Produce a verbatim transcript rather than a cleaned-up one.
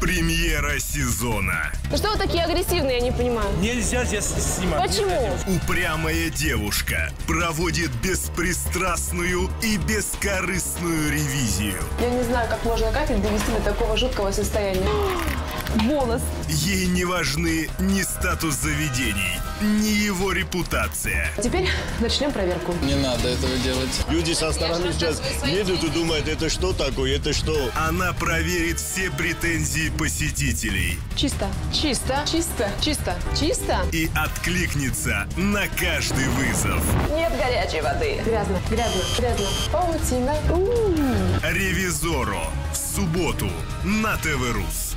Премьера сезона. Ну что вы такие агрессивные, я не понимаю. Нельзя здесь снимать. Почему? Упрямая девушка проводит беспристрастную и бескорыстную ревизию. Я не знаю, как можно кафель довести до такого жуткого состояния. Волос. Ей не важны ни статус заведений, ни его репутация. Теперь начнем проверку. Не надо этого делать. Люди со стороны сейчас едут и думают, это что такое, это что? Она проверит все претензии посетителей Чисто. Чисто. Чисто. Чисто. Чисто. и откликнется на каждый вызов. Нет горячей воды. Грязно. Грязно. Грязно. Паутина. У-у-у. Ревизоро в субботу на ТВ Рус.